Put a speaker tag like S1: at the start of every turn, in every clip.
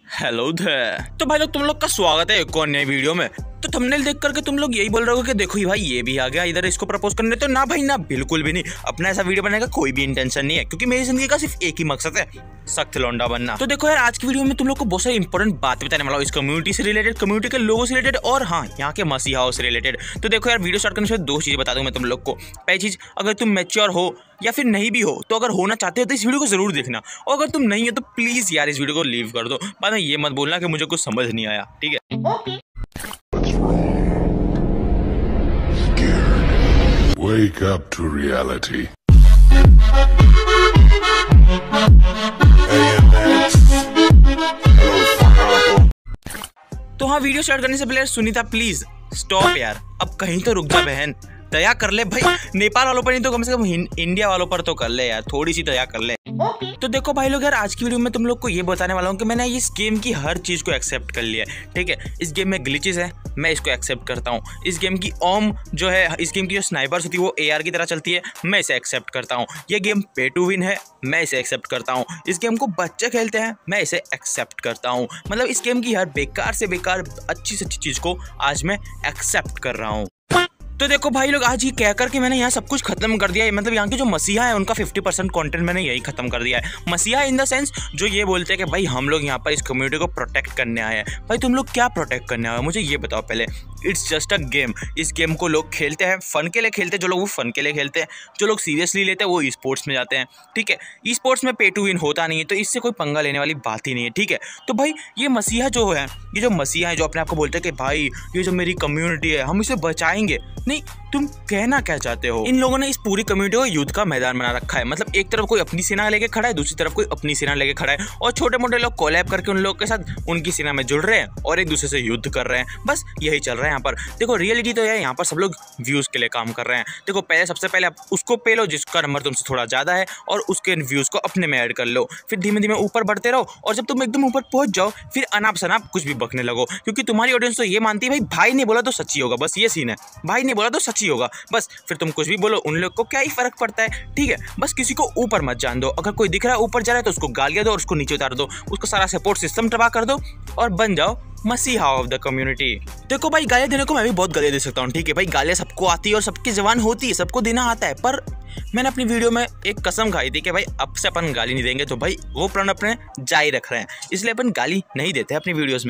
S1: Hello there. तो भाई लोग तुम लोग का स्वागत है एक और नई वीडियो में। तो थंबनेल देख करके तुम लोग यही बोल रहे हो कि देखो ही भाई ये भी आ गया इधर इसको प्रपोज करने। तो ना भाई ना, बिल्कुल भी नहीं। अपना ऐसा वीडियो बनाने का कोई भी इंटेंशन नहीं है, क्योंकि मेरी जिंदगी का सिर्फ एक ही मकसद है, सख्त लौंडा बनना। तो देखो यार, आज की वीडियो में तुम लोग को बहुत सारी इंपॉर्टेंट बातें बताने वाला हूँ, इस कम्युनिटी से रिलेटेड, कम्युनिटी के लोगों से रिलेटेड और हाँ यहाँ के मसीहाओं से रिलेटेड। तो देखो यार, वीडियो स्टार्ट करने से दो चीजें बता दूं मैं तुम लोग को। पहली चीज, अगर तुम मैच्योर हो या फिर नहीं भी हो, तो अगर होना चाहते हो तो इस वीडियो को जरूर देखना, और अगर तुम नहीं हो तो प्लीज यार इस वीडियो को लीव कर दो। बाद में ये मत बोलना कि मुझे कुछ समझ नहीं आया, ठीक है?
S2: Wake up to reality.
S1: तो हाँ, वीडियो स्टार्ट करने से पहले सुनीता प्लीज स्टॉप यार, अब कहीं तो रुक जा बहन, दया कर ले भाई। नेपाल वालों पर नहीं तो कम से कम इंडिया वालों पर तो कर ले यार, थोड़ी सी दया कर ले। तो देखो भाई लोग यार, आज की वीडियो में तुम लोग को ये बताने वाला हूँ कि मैंने इस गेम की हर चीज को एक्सेप्ट कर लिया है, ठीक है? इस गेम में ग्लिचेस है, मैं इसको एक्सेप्ट करता हूँ। इस गेम की ओम जो है, इस गेम की जो स्नाइपर्स होती है वो AR की तरह चलती है, मैं इसे एक्सेप्ट करता हूँ। ये गेम पे टू विन है, मैं इसे एक्सेप्ट करता हूँ। इस गेम को बच्चे खेलते हैं, मैं इसे एक्सेप्ट करता हूँ। मतलब इस गेम की हर बेकार से बेकार अच्छी से अच्छी चीज को आज मैं एक्सेप्ट कर रहा हूँ। तो देखो भाई लोग, आज ये कह कर के मैंने यहाँ सब कुछ खत्म कर दिया है। मतलब यहाँ के जो मसीहा है उनका 50% कंटेंट मैंने यही खत्म कर दिया है। मसीहा इन द सेंस जो ये बोलते हैं कि भाई हम लोग यहाँ पर इस कम्युनिटी को प्रोटेक्ट करने आए हैं। भाई तुम लोग क्या प्रोटेक्ट करने आए हो, मुझे ये बताओ पहले। It's just a game. इस गेम को लोग खेलते हैं, फन के लिए खेलते हैं। जो लोग वो फन के लिए खेलते हैं, जो लोग सीरियसली लेते हैं वो ई स्पोर्ट्स में जाते हैं, ठीक है? ई स्पोर्ट्स में पे टू विन होता नहीं है, तो इससे कोई पंगा लेने वाली बात ही नहीं है, ठीक है? तो भाई ये मसीहा जो है, ये जो मसीहा है जो अपने आप को बोलते हैं कि भाई ये जो मेरी कम्युनिटी है हम इसे बचाएंगे, नहीं, तुम कहना क्या चाहते हो? इन लोगों ने इस पूरी कम्युनिटी को युद्ध का मैदान बना रखा है। मतलब एक तरफ कोई अपनी सेना लेके खड़ा है, दूसरी तरफ कोई अपनी सेना लेके खड़ा है, और छोटे मोटे लोग कोलैब करके उन लोगों के साथ उनकी सेना में जुड़ रहे हैं और एक दूसरे से युद्ध कर रहे हैं। बस यही चल रहा है यहाँ पर। देखो रियलिटी तो है, यहाँ पर सब लोग व्यूज के लिए काम कर रहे हैं। देखो पहले, सबसे पहले आप उसको पे लो जिसका नंबर तुमसे थोड़ा ज्यादा है, और उसके व्यूज को अपने में ऐड कर लो। फिर धीमे धीमे ऊपर बढ़ते रहो, और जब तुम एकदम ऊपर पहुंच जाओ फिर अनाप शनाप कुछ भी बकने लगो, क्योंकि तुम्हारी ऑडियंस तो ये मानती है भाई नहीं बोला तो सच्ची होगा। बस ये सीन है, भाई नहीं बोला तो सच्ची होगा। बस फिर तुम कुछ भी बोलो, उन लोग को क्या ही फर्क पड़ता है, ठीक है? बस किसी को ऊपर मत जान दो। अगर कोई दिख रहा है ऊपर जा रहा है तो उसको गालियां दो और उसको नीचे उतार दो, उसका सारा सपोर्ट सिस्टम तबाह कर दो और बन जाओ मसीहा ऑफ द कम्युनिटी। देखो भाई, गालियां देने को मैं भी बहुत गालियां दे सकता हूँ, ठीक है भाई? गालियां सबको आती है और सबकी जबान होती है, सबको देना आता है। पर मैंने अपनी वीडियो में एक कसम खाई थी कि भाई अब से अपन गाली नहीं देंगे, तो भाई वो प्रण अपने जारी रख रहे हैं, इसलिए अपन गाली नहीं देते अपनी वीडियोस में।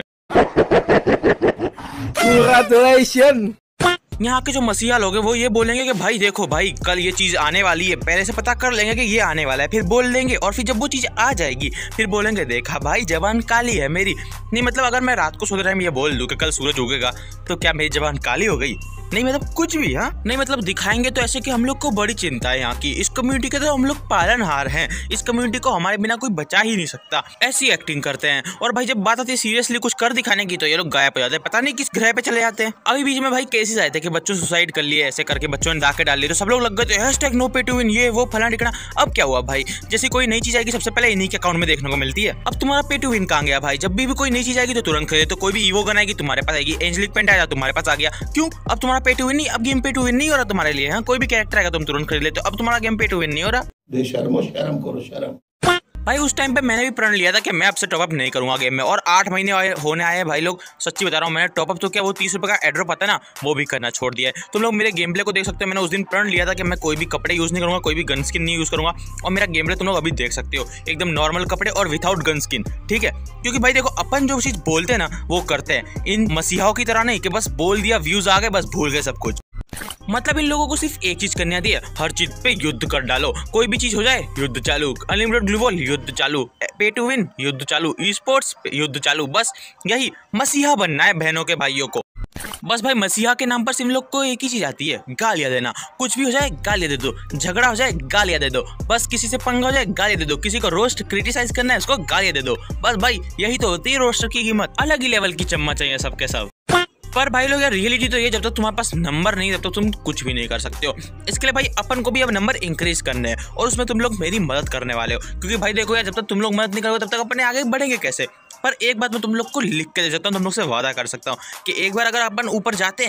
S1: यहाँ के जो मसीहा लोग हैं वो ये बोलेंगे कि भाई देखो भाई कल ये चीज़ आने वाली है, पहले से पता कर लेंगे कि ये आने वाला है, फिर बोल देंगे, और फिर जब वो चीज़ आ जाएगी फिर बोलेंगे देखा भाई जबान काली है मेरी। नहीं मतलब अगर मैं रात को सोते टाइम ये बोल दूँ कि कल सूरज उगेगा, तो क्या मेरी जबान काली हो गई? नहीं मतलब कुछ भी, हाँ नहीं मतलब दिखाएंगे तो ऐसे कि हम लोग को बड़ी चिंता है यहाँ की, इस कम्युनिटी के तो हम लोग पालनहार हैं, इस कम्युनिटी को हमारे बिना कोई बचा ही नहीं सकता, ऐसी एक्टिंग करते हैं। और भाई जब बात आती है सीरियसली कुछ कर दिखाने की तो ये लोग गायब हो जाते हैं, पता नहीं किस ग्रह पे चले जाते हैं। अभी बीच में भाई केसेस आए थे कि बच्चों सुसाइड कर लिए, ऐसे करके बच्चों ने डाके डाल लिए, तो सब लोग लग गए थे #नो पे टू विन, ये वो फलाना टिकना। अब क्या हुआ भाई, जैसे कोई नई चीज आएगी सबसे पहले इन्हीं के अकाउंट में देखने को मिलती है। अब तुम्हारा पे टू विन कहाँ गया भाई? जब भी कोई नई चीज आएगी तो तुरंत खरीदे, तो कोई भी ईवो गन आएगी तुम्हारे पास आएगी, एंजेलिक पेंट आएगा तुम्हारे पास आ गया। क्यों? अब तुम्हारा पे टू विन नहीं, अब गेम पे टू विन नहीं हो रहा तुम्हारे लिए। हाँ कोई भी कैरेक्टर आएगा तुम तुरंत खरीद लेते हो, अब तुम्हारा गेम पे टू विन नहीं हो रहा।
S3: बेशर्मो शर्म करो शर्म।
S1: भाई उस टाइम पे मैंने भी प्रण लिया था कि मैं अब से टॉपअप नहीं करूंगा गेम में, और 8 महीने होने आए हैं भाई लोग, सच्ची बता रहा हूँ। मैंने टॉपअप तो क्या, वो 30 रुपये का एड्रॉप आता है ना, वो भी करना छोड़ दिया है। तुम लोग मेरे गेम प्ले को देख सकते हो, मैंने उस दिन प्रण लिया था कि मैं कोई भी कपड़े यूज़ नहीं करूँगा, कोई भी गन स्किन नहीं यूज़ करूँगा, और मेरा गेम प्ले तुम लोग अभी देख सकते हो, एकदम नॉर्मल कपड़े और विदाउट गन स्किन, ठीक है? क्योंकि भाई देखो अपन जो चीज़ बोलते हैं ना वो करते हैं, इन मसीहाओं की तरह नहीं कि बस बोल दिया व्यूज़ आ गए बस भूल गए सब कुछ। मतलब इन लोगों को सिर्फ एक चीज करनी आती है, हर चीज पे युद्ध कर डालो, कोई भी चीज हो जाए युद्ध चालू, अनलिमिटेड ग्लू वॉल युद्ध चालू, पे टू विन युद्ध चालू, ई स्पोर्ट्स युद्ध चालू। बस यही मसीहा बनना है बहनों के भाइयों को। बस भाई मसीहा के नाम पर सिर्फ लोग को एक ही चीज आती है, गालियां देना। कुछ भी हो जाए गालियां दे दो, झगड़ा हो जाए गालियां दे दो, बस किसी से पंगा हो जाए गालियां दे दो, किसी को रोस्ट क्रिटिसाइज करना है उसको गालियां दे दो। बस भाई यही तो होती है रोस्टर की कीमत, अलग ही लेवल की चम्मच चाहिए सबके सब। पर भाई लोग यार रियलिटी तो ये, जब तक तुम्हारे पास नंबर नहीं तब तक तुम कुछ भी नहीं कर सकते हो। इसके लिए भाई अपन को भी अब नंबर इंक्रीज करने हैं, और उसमें तुम लोग मेरी मदद करने वाले हो। क्योंकि भाई देखो यार, जब तक तुम लोग मदद नहीं करोगे तब तक अपने आगे बढ़ेंगे कैसे? पर एक बात मैं तुम लोग को लिख के दे सकता हूँ, तुम लोग से वादा कर सकता हूँ कि एक बार अगर अपन ऊपर जाते हैं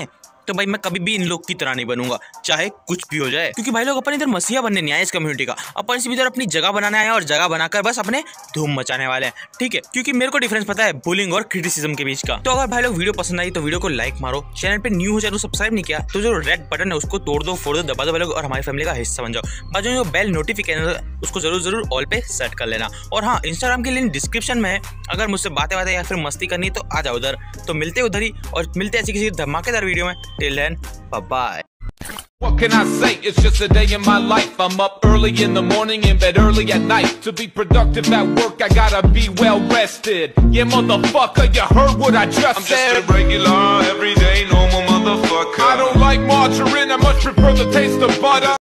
S1: तो भाई मैं कभी भी इन लोग की तरह नहीं बनूंगा, चाहे कुछ भी हो जाए। क्योंकि भाई लोग अपन इधर मसीहा बनने नहीं आए इस कम्युनिटी का, अपन सिर्फ इधर अपनी जगह बनाने आए और जगह बनाकर बस अपने धूम मचाने वाले हैं, ठीक है। क्योंकि मेरे को डिफरेंस पता है बुलिंग और क्रिटिसिज्म के बीच का। तो अगर भाई लोग वीडियो पसंद आई तो वीडियो को लाइक मारो, चैनल पे न्यू हो चैनल सब्सक्राइब नहीं किया तो जो रेड बटन है उसको तोड़ दो, फोड़ दो, दबा दो भाई लोग, और हमारी फैमिली का हिस्सा बन जाओ। बाजू जो बेल नोटिफिकेशन उसको जरूर ऑल पे सेट कर लेना। और हाँ, इंस्टाग्राम की लिंक डिस्क्रिप्शन में है, अगर मुझसे बातें या फिर मस्ती करनी तो आ जाओ उधर। तो मिलते उधर ही, और मिलते ऐसी किसी धमाकेदार वीडियो में। Till then bye bye.
S4: What can I say? It's just a day in my life. I'm up early in the morning, in bed early at night. To be productive at work, I gotta be well rested. Yeah, motherfucker, you heard what I just
S5: I'm
S4: said.
S5: just a regular, everyday, normal motherfucker.
S4: I don't like margarine, I much prefer the taste of butter.